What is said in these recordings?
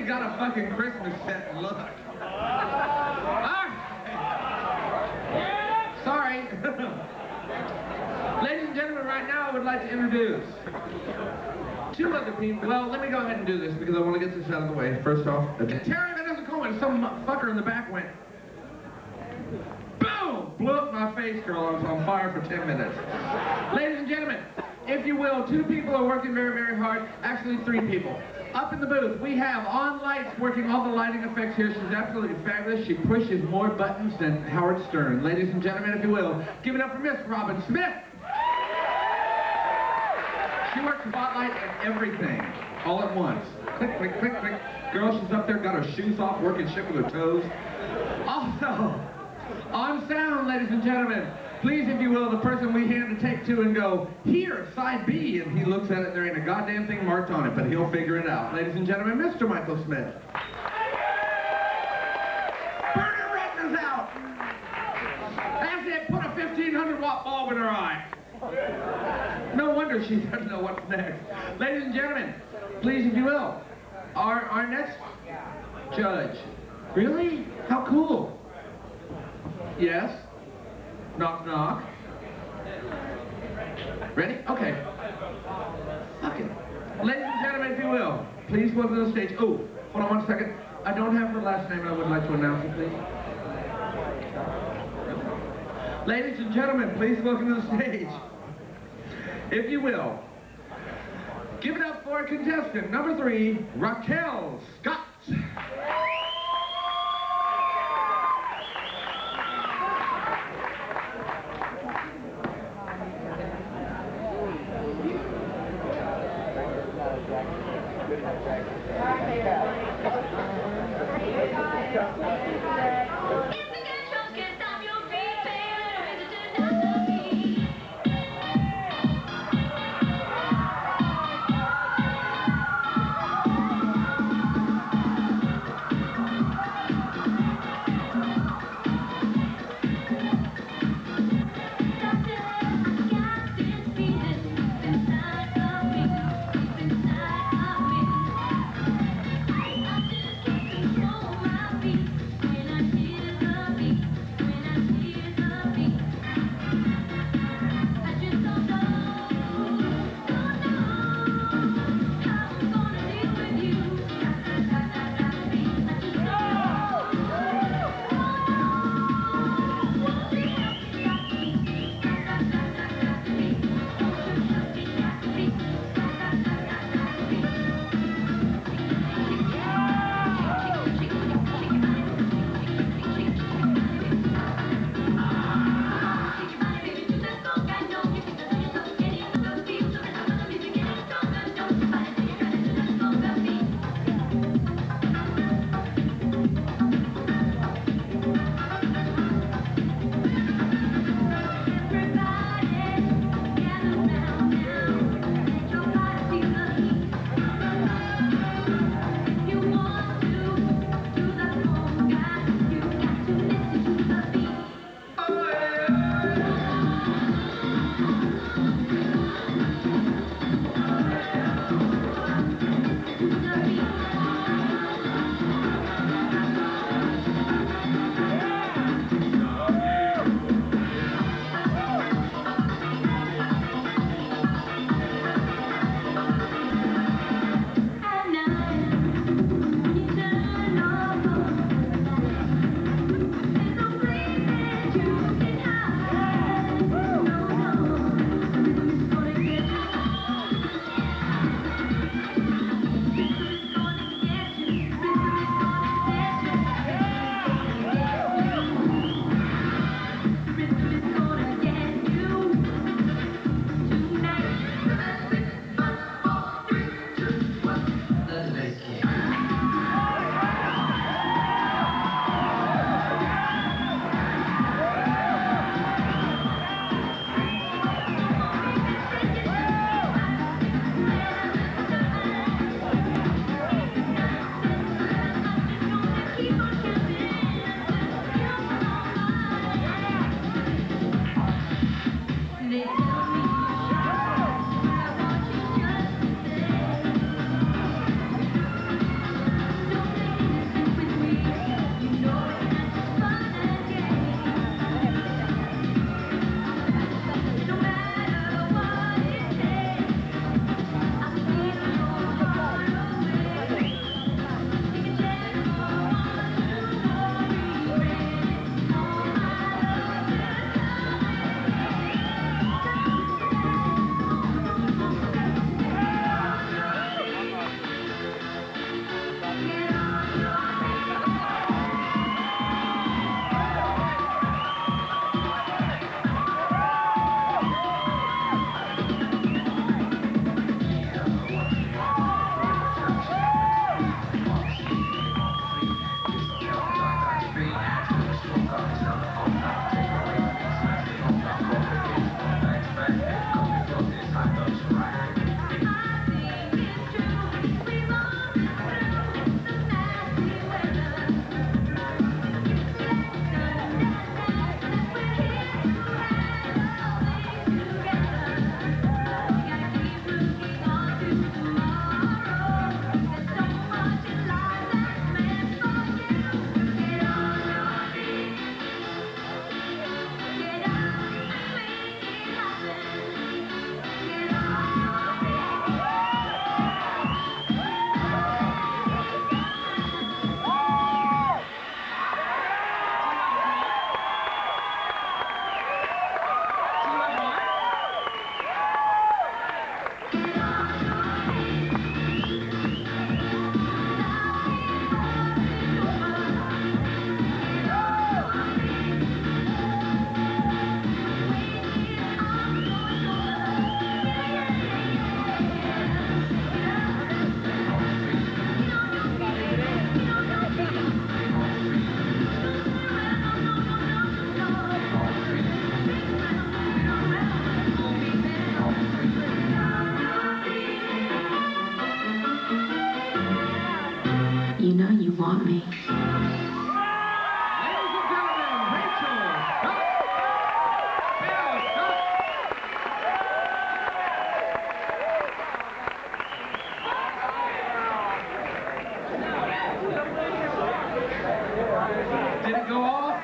really got a fucking Christmas set look. Sorry. Ladies and gentlemen, right now I would like to introduce two other people. Well, let me go ahead and do this because I want to get this out of the way. First off, Terry, that doesn't go in. Some fucker in the back went, boom! Blew up my face, girl. I was on fire for 10 minutes. Ladies and gentlemen, if you will, two people are working very, very hard. Actually, three people. Up in the booth, we have On Lights working all the lighting effects here. She's absolutely fabulous. She pushes more buttons than Howard Stern. Ladies and gentlemen, if you will, give it up for Miss Robin Smith. She works spotlight and everything, all at once. Click, click, click, click. Girl, she's up there, got her shoes off, working shit with her toes. Also, on sound, ladies and gentlemen, please, if you will, the person we hand to take to and go, here, side B, and he looks at it, there ain't a goddamn thing marked on it, but he'll figure it out. Ladies and gentlemen, Mr. Michael Smith. Burn her retinas out. That's it, put a 1,500-watt bulb in her eye. No wonder she doesn't know what's next. Ladies and gentlemen, please, if you will, our next judge. Really? How cool. Yes? Knock, knock. Ready? Okay. Fuck it. Ladies and gentlemen, if you will, please welcome to the stage. Oh, hold on one second. I don't have her last name and I would like to announce it, please. Ladies and gentlemen, please welcome to the stage. If you will, give it up for contestant number 3, Raquel Scott. When I You know you want me. Did it go off?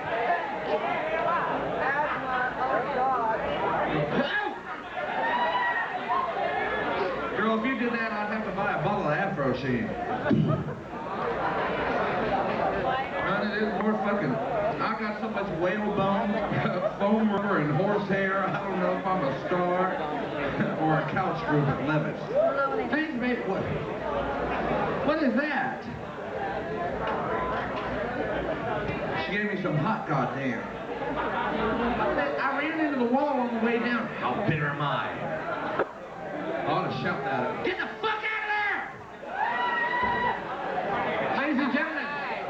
Girl, if you did that, I'd have to buy a bottle of Afro Sheen. None of this more fucking. I got so much whalebone, foam rubber, and horsehair. I don't know if I'm a star or a couch group at Levitt's. Thanks, baby. What is that? She gave me some hot goddamn. I ran into the wall on the way down. How bitter am I? I ought to shout that. Get the fuck out of there! Ladies and gentlemen,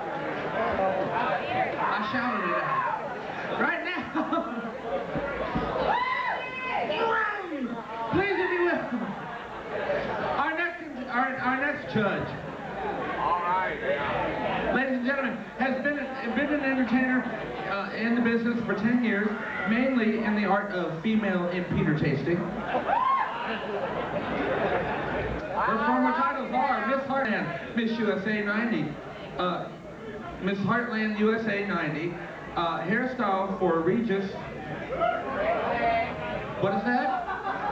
I shouted it out. Right now. Please, if you will. Our next judge. All right. Ladies and gentlemen, has been an entertainer in the business for 10 years, mainly in the art of female impeder tasting. Her former titles are Miss Heartland, Miss USA 90, Miss Heartland USA 90, hairstyle for Regis. What is that?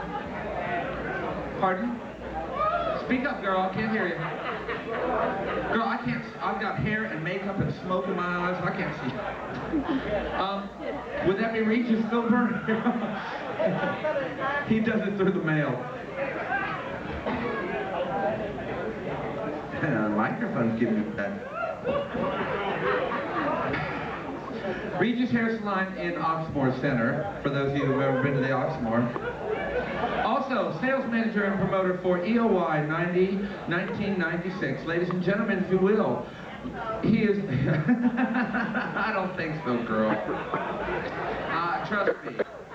Pardon? Speak up, girl. I can't hear you. Girl, I can't. I've got hair and makeup and smoke in my eyes. I can't see. Would that be Regis Filbert? He does it through the mail. The microphone's giving me that. Regis Hair Salon in Oxmoor Center, for those of you who've ever been to the Oxmoor. Also, sales manager and promoter for EOY 1996. Ladies and gentlemen, if you will, he is... I don't think so, girl. Trust me.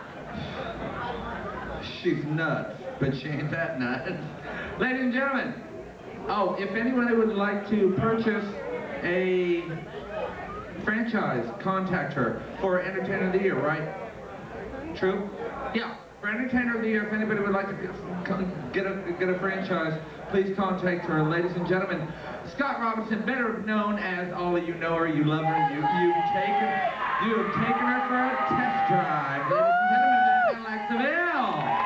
She's nuts, but she ain't that nuts. Ladies and gentlemen, oh, if anyone would like to purchase a franchise, contact her for Entertainer of the Year, right? True? Yeah. For Entertainer of the Year, if anybody would like to get a franchise, please contact her. Ladies and gentlemen, Scott Robinson, better known as all of you know her, you love her, you've taken her for a test drive. Ladies and gentlemen, Miss Annie Lennox.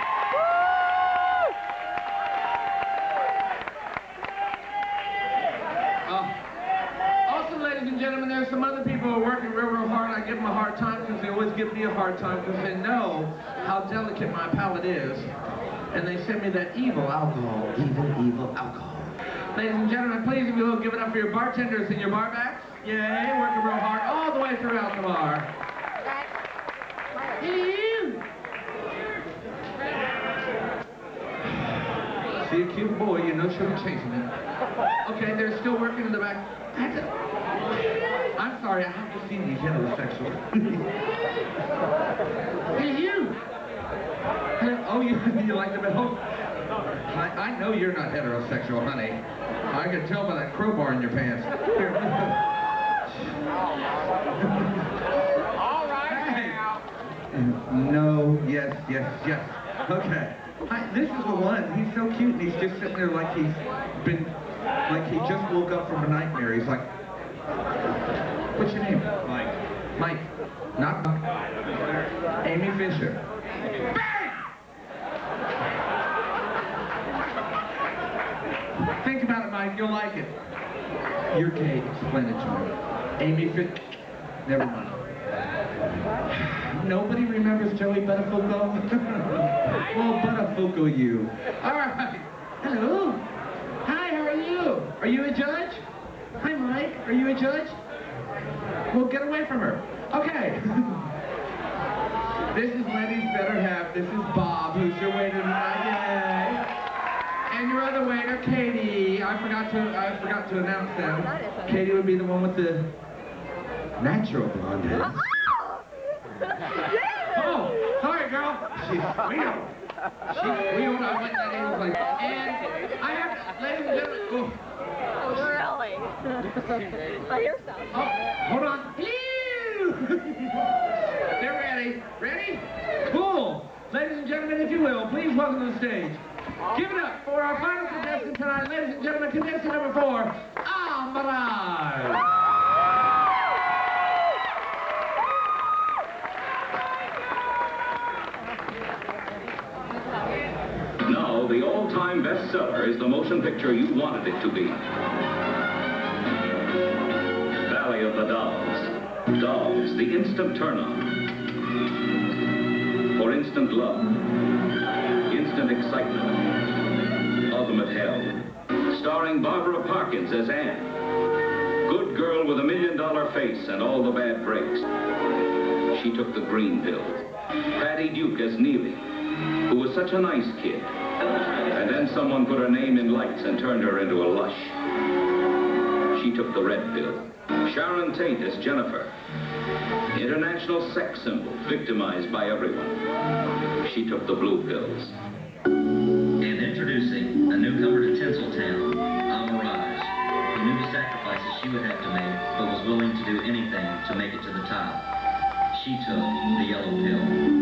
Also, ladies and gentlemen, there's some other people who are working real hard. I give them a hard time because they always give me a hard time because they know how delicate my palate is. And they send me that evil alcohol. Evil alcohol. Ladies and gentlemen, please, if you will, give it up for your bartenders and your barbacks. Yay, working real hard all the way throughout the bar. See a cute boy, you know she'll be chasing him. Okay, they're still working in the back. I'm sorry, I have to see these heterosexuals. Hey, you! Oh, you like them at home? I know you're not heterosexual, honey. I can tell by that crowbar in your pants. Here. All right, hey. No, yes. Okay. This is the one. He's so cute, and he's just sitting there like he just woke up from a nightmare. He's like, what's your name? Mike. Mike. Not Buck. Amy Fisher. Bang! Think about it, Mike. You'll like it. You're gay. Explain it to me. Amy Fisher. Never mind. Nobody remembers Joey Buttafuoco? Well, Buttafuoco you. All right. Hello. Hi, how are you? Are you a judge? Hi, Mike. Are you a judge? Well, get away from her. Okay. This is Lenny's better half. This is Bob, who's your waiter tonight. Yay. And your other waiter, Katie. I forgot to announce them. Katie would be the one with the natural blonde hair. Oh, sorry, girl. She's squealed. She squealed. I went that in like, and I have, ladies and gentlemen. Oh, really? My hairstyle. Oh, hold on. They're ready. Ready? Cool. Ladies and gentlemen, if you will, please welcome to the stage. Give it up for our final contestant tonight, ladies and gentlemen, contestant number 4, Amirage. Now, the all-time bestseller is the motion picture you wanted it to be. Valley of the Dolls. Dolls, the instant turn-on. For instant love. Instant excitement. Ultimate hell. Starring Barbara Parkins as Anne. Good girl with $1 million face and all the bad breaks. She took the green pill. Patty Duke as Neely, who was such a nice kid. And then someone put her name in lights and turned her into a lush. She took the red pill. Sharon Tate as Jennifer. International sex symbol, victimized by everyone. She took the blue pills. And introducing a newcomer to Tinseltown, Amirage, who knew the sacrifices she would have to make, but was willing to do anything to make it to the top. She took the yellow pill.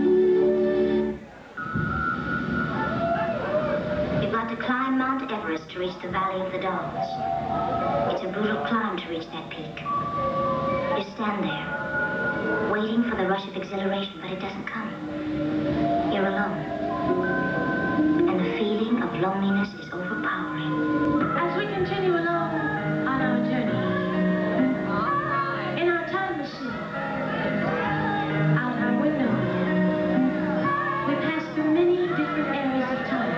You've got to climb Mount Everest to reach the Valley of the Dolls. It's a brutal climb to reach that peak. You stand there, waiting for the rush of exhilaration, but it doesn't come. You're alone. And the feeling of loneliness is overpowering. As we continue along on our journey, in our time machine, out our window, we pass through many different areas of time.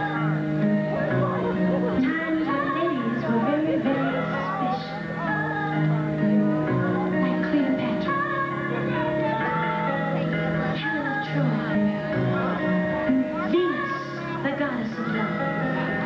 Times when ladies were very, very special. Like Cleopatra, Helen of Troy, Venus, the goddess of love.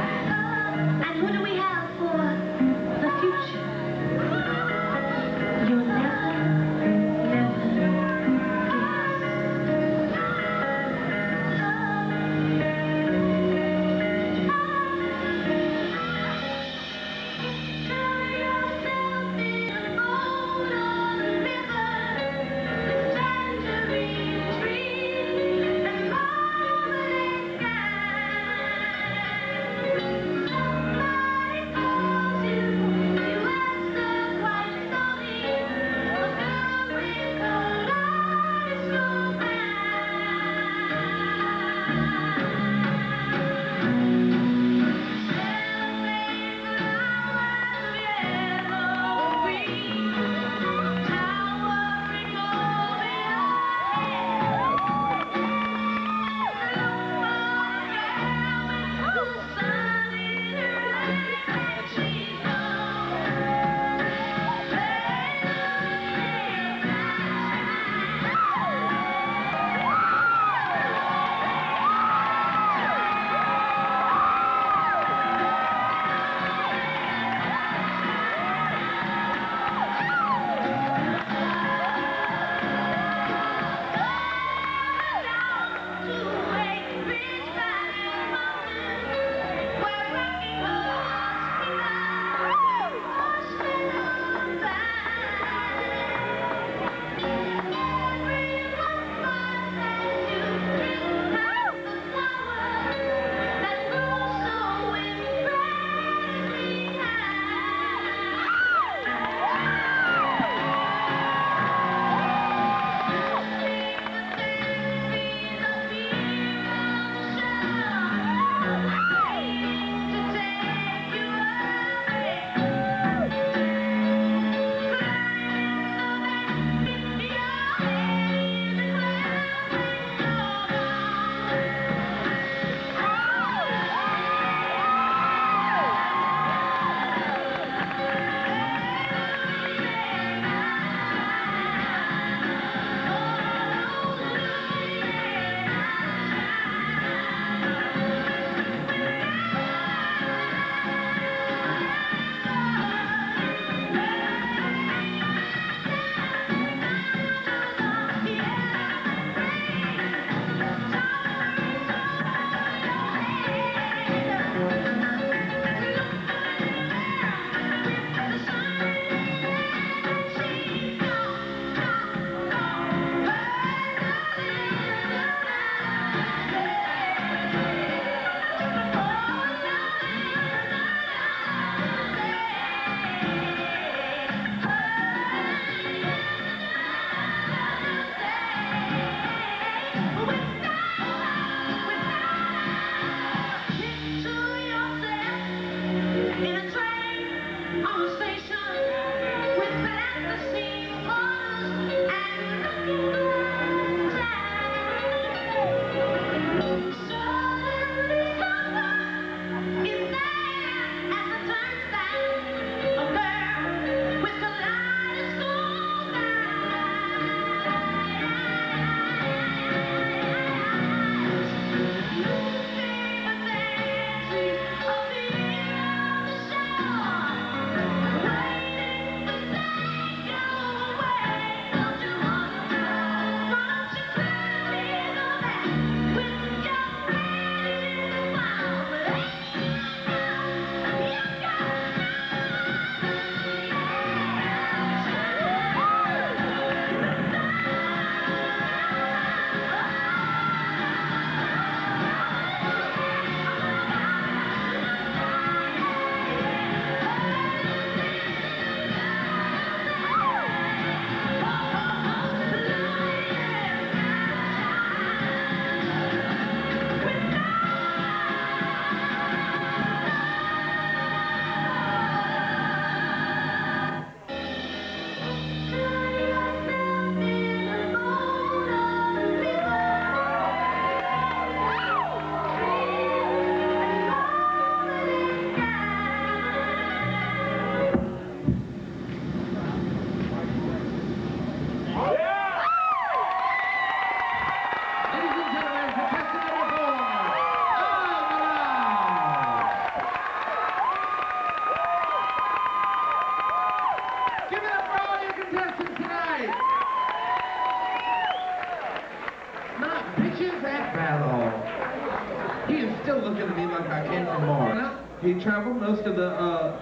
He traveled most of the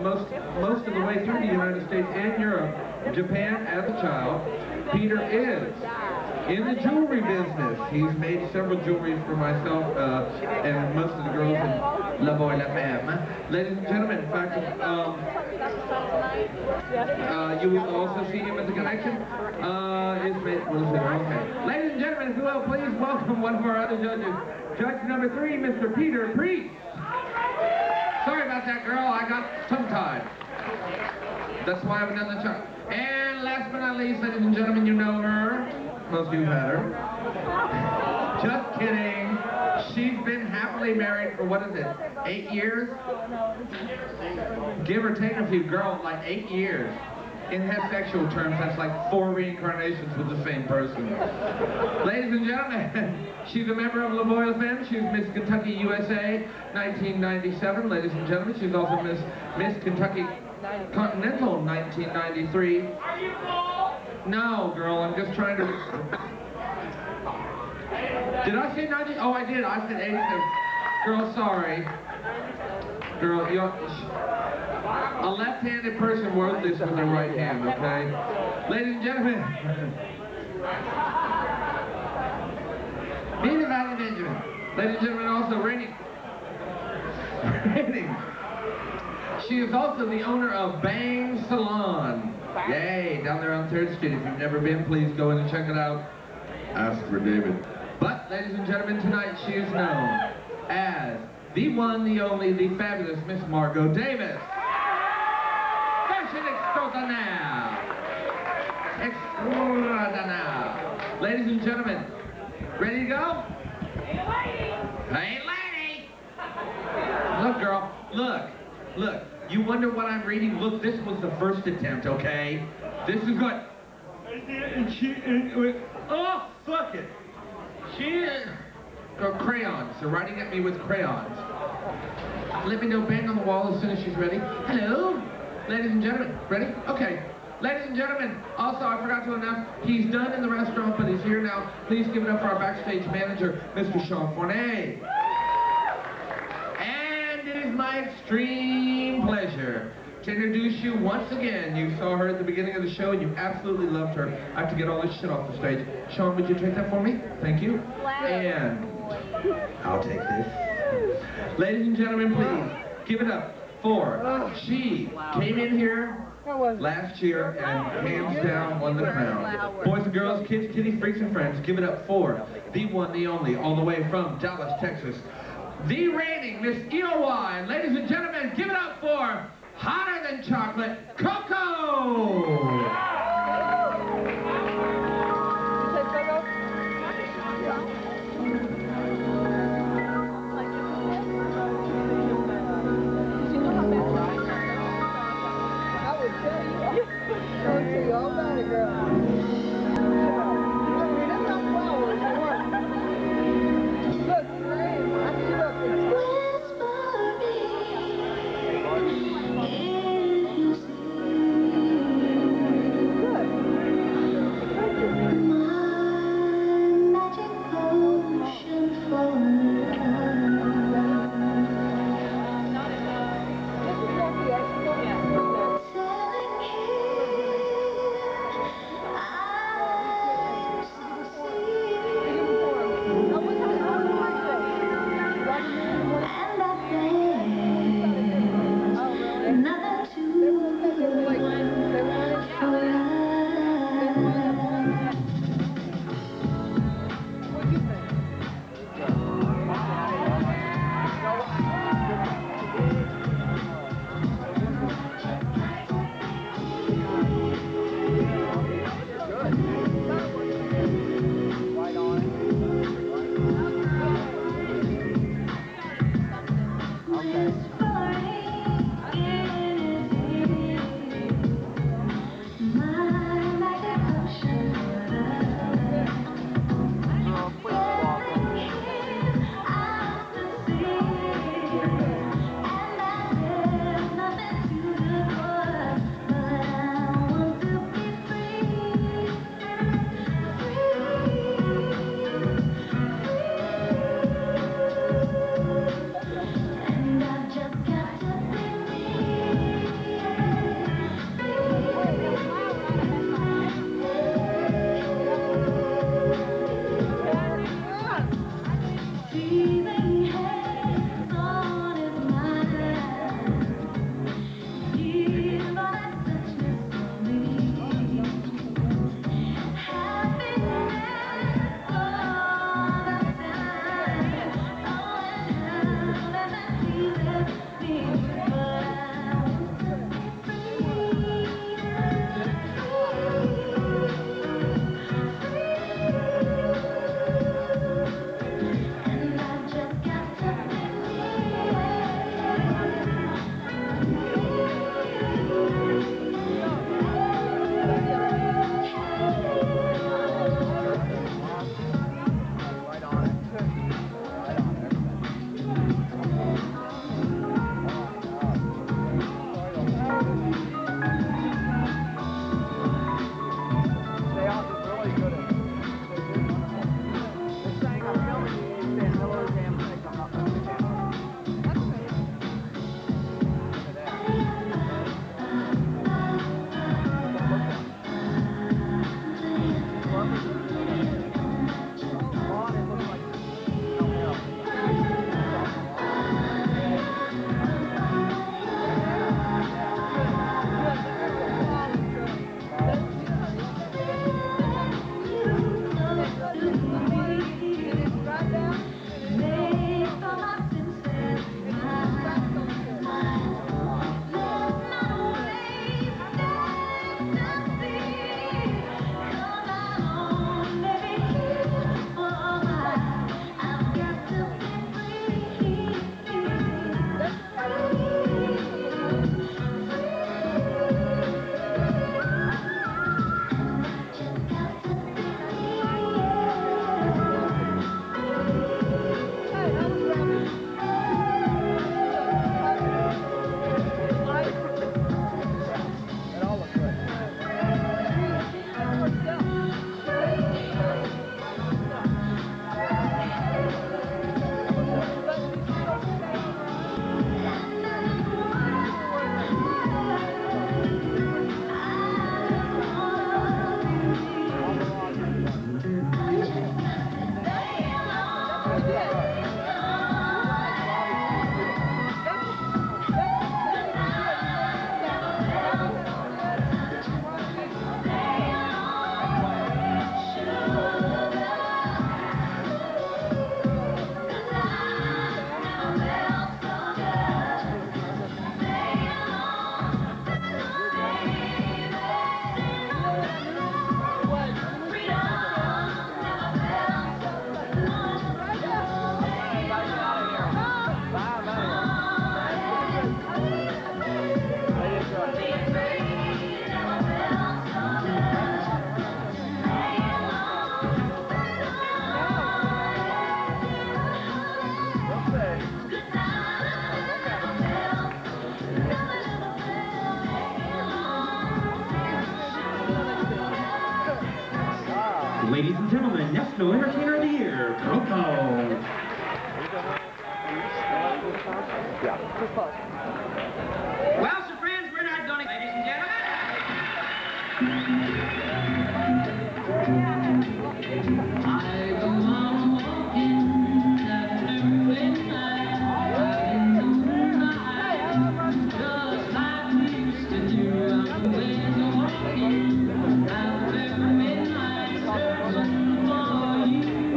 way through the United States and Europe, Japan as a child. Peter is in the jewelry business. He's made several jewelries for myself and most of the girls in La Boy La Femme. Ladies and gentlemen, in fact, you will also see him at the connection. Okay. Ladies and gentlemen, if you will, please welcome one of our other judges. Judge number 3, Mr. Peter Priest. Sorry about that, girl. I got tongue-tied. That's why I haven't done the chart. And last but not least, ladies and gentlemen, you know her. Most of you have had her. Just kidding. She's been happily married for, what is it, 8 years? Give or take a few, girl, like 8 years. In heterosexual terms, that's like 4 reincarnations with the same person. Ladies and gentlemen, she's a member of La Boy La Femme. She's Miss Kentucky USA 1997. Ladies and gentlemen, she's also Miss Kentucky Continental 1993. No, girl, I'm just trying to... Did I say 90? Oh, I did. I said 87. Girl, sorry. Girl, a left-handed person wrote this with their right hand, okay? Ladies and gentlemen, Mina Valley Benjamin. Ladies and gentlemen, also reigning. She is also the owner of Bang Salon. Yay, down there on 3rd Street. If you've never been, please go in and check it out. Ask for David. But, ladies and gentlemen, tonight she is known as the one, the only, the fabulous Miss Margot Davis. Fashion extraordinaire. Extraordinaire. Ladies and gentlemen, ready to go? Hey, lady! Look, girl, look. You wonder what I'm reading? Look, this was the first attempt, okay? This is what... Oh, fuck it. Crayons. They're writing at me with crayons. Let me know, bang on the wall as soon as she's ready. Hello? Ladies and gentlemen, ready? Okay. Ladies and gentlemen, also I forgot to announce, he's done in the restaurant, but he's here now. Please give it up for our backstage manager, Mr. Sean Fournette. And it is my extreme pleasure to introduce you once again. You saw her at the beginning of the show and you absolutely loved her. I have to get all this shit off the stage. Sean, would you take that for me? Thank you. And I'll take this. Ladies and gentlemen, please give it up for, she came in here last year and hands down won the crown. Boys and girls, kids, kitty, freaks, and friends, give it up for the one, the only, all the way from Dallas, Texas, the reigning Miss EOY. Ladies and gentlemen, give it up for hotter than chocolate, Coco! Ladies and gentlemen, National Entertainer of the Year, Coco. Well, so friends, we're not going to, ladies and gentlemen. I go on walking after midnight, in the moonlight, just like we used to do. I'm always walking after midnight, searching for you.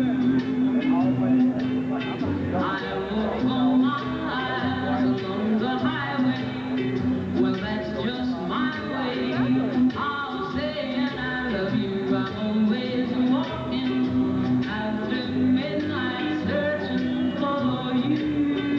I walk all my life along the highway. Well, that's just my way. I'll say and I love you. I'm always walking after midnight, searching for you.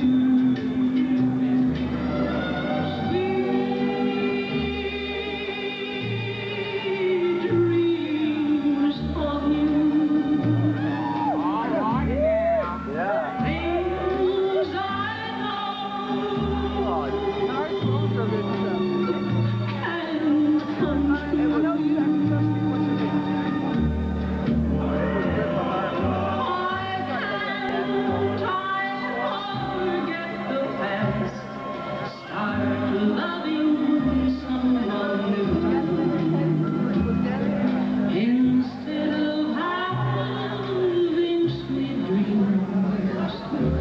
Sweet dreams of you. All right, yeah. Things I know can come true. Forget the past, start loving someone new. Instead of having sweet dreams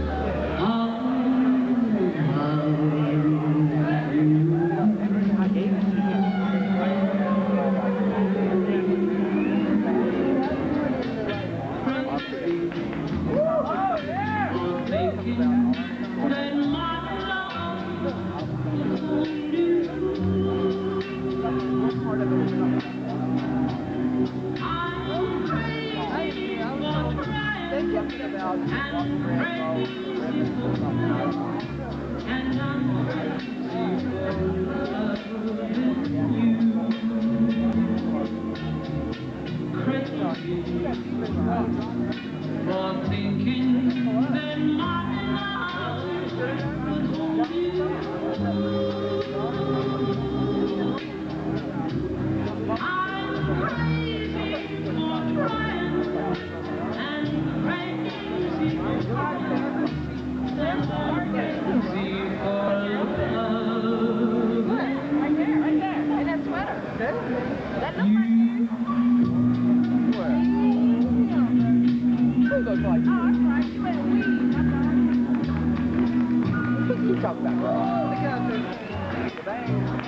for thinking that my love would hold you. I'm crazy for trying and crazy for trying and crazy for love. Right there. And that sweater. That looks like you. Look like you. Oh, that's right. You better leave. What are you talking about, girl? Look out there. The band.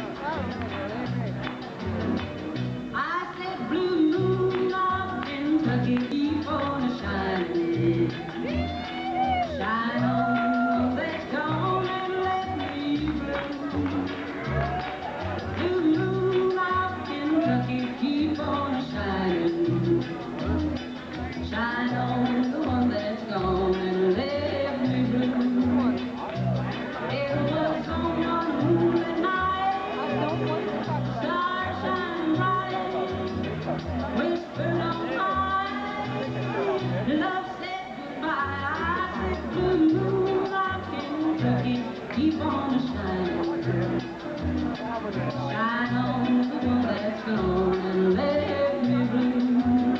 I said, blue moon of Kentucky, keep on shining. Shine on that's gone and let me blue. Blue moon of Kentucky, keep on shining. Shine on the one that's gone and let me blue. It was on your moonlit night, stars shine bright, whispered on high, love said goodbye. I said, blue moon of Kentucky, keep on shining. Shine on the one that's gone and let me blue.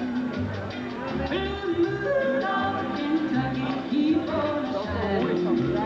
Blue moon of Kentucky, keep on shining.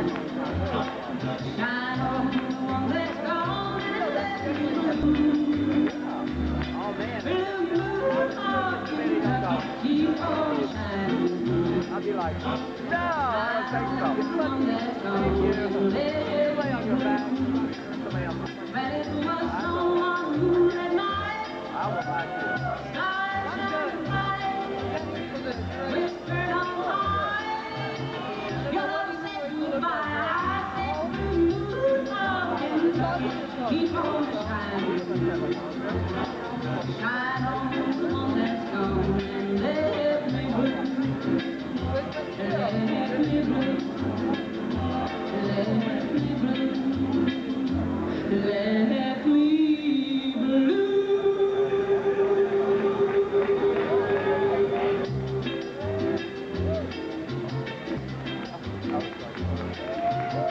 Shine on the one that's gone and let me blue. Blue moon of Kentucky, keep on shining. I'll be like, no, Shine on the one that's gone and let lay on your back. me blue. Somebody else. But it was on one moonlit night, I will like you. stars shine bright, whispered on high, your love said goodbye. I said, blue moon of Kentucky, keep on shining. Shine on the one that's gone and let me blue. Let me blue. Let me blue. Let me blue.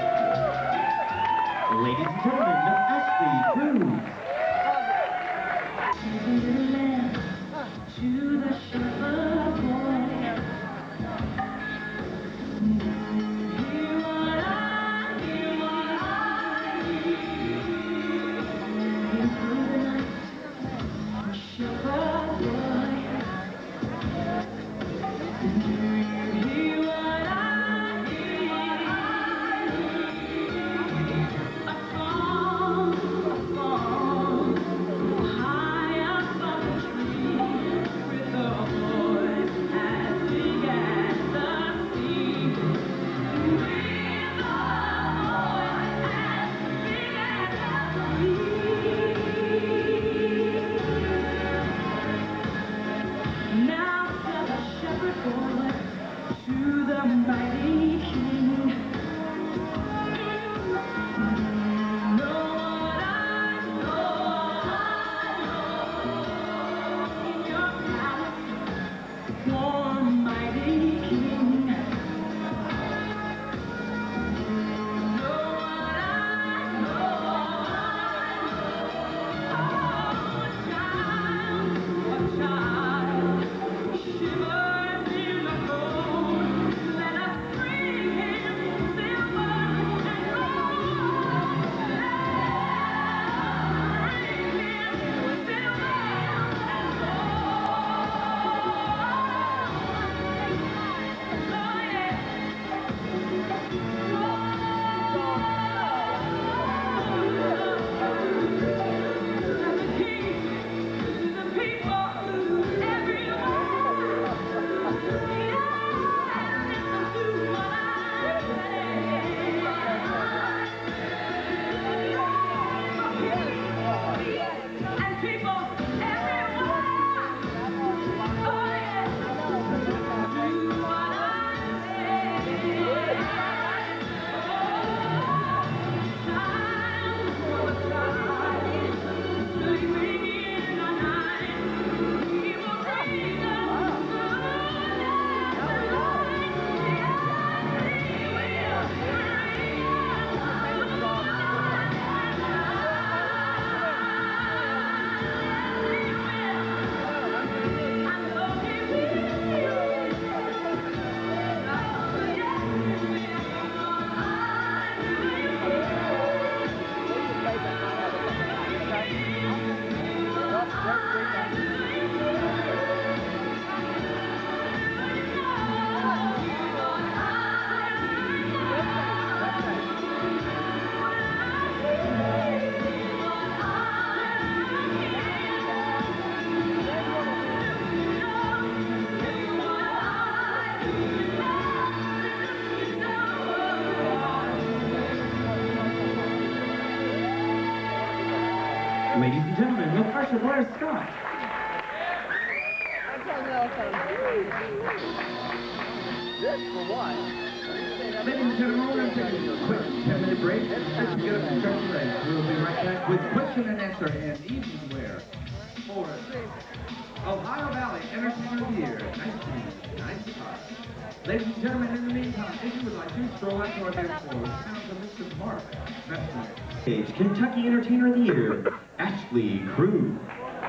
Ladies and gentlemen, Ashley Cruz. and gentlemen, LaTarsha, Blair, Scott. This for what? Ladies and gentlemen, we're going to take a quick 10-minute break. Just to get up and stretch your legs. We'll be right back with question and answer and evening wear for Ohio Valley Entertainer of the Year, 1995. Ladies and gentlemen, in the meantime, if you would like to stroll out to our dance floor, sounds of Mr. Mark Messenger. Kentucky Entertainer of the Year, Ashley Crew.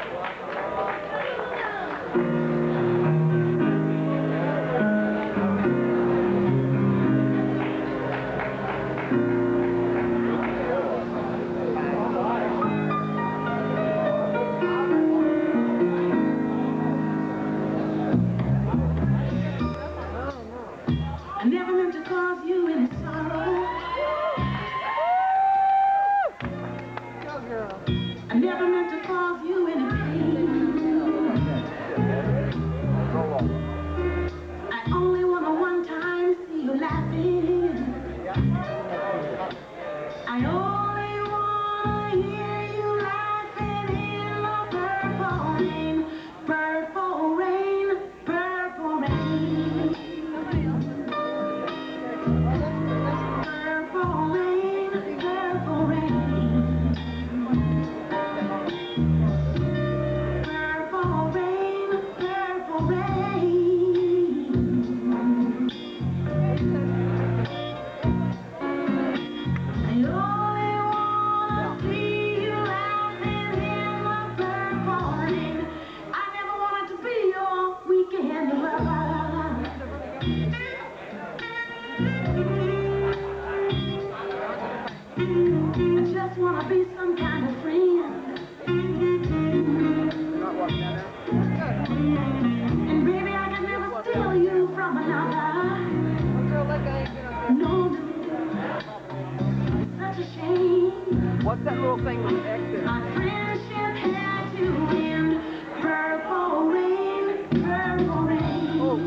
What's that little thing with the X in it? Our friendship had to end. Purple rain, purple rain. Oh.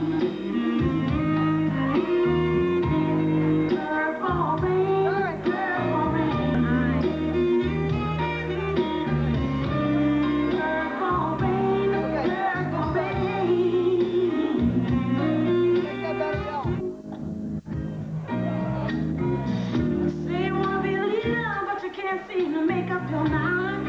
Purple rain, purple rain. Purple rain, purple rain. Take that better down. Say you wanna be a leader, but you can't seem to make up your mind.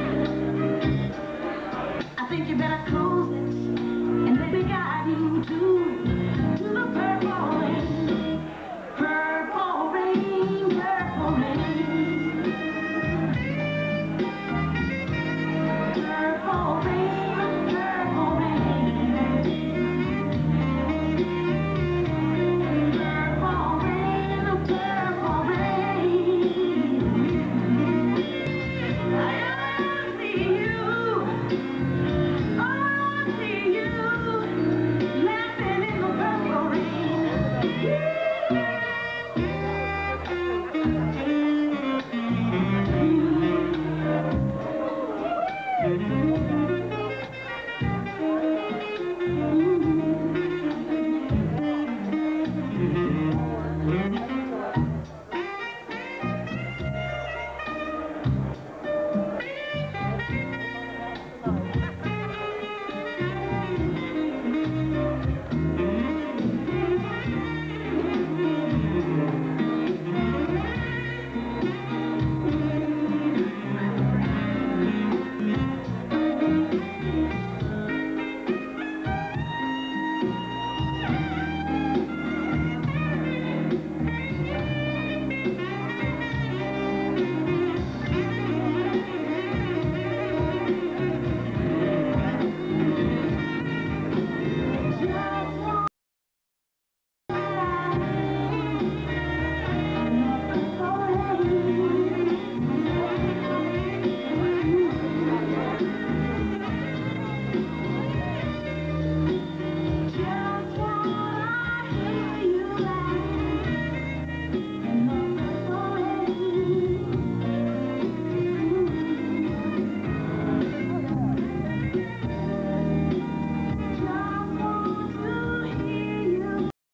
I think you better close it and let me guide you to the purple rain. Purple rain, purple rain. Purple rain, purple rain. Purple rain, purple rain. I see you. I see you laughing in the purple rain.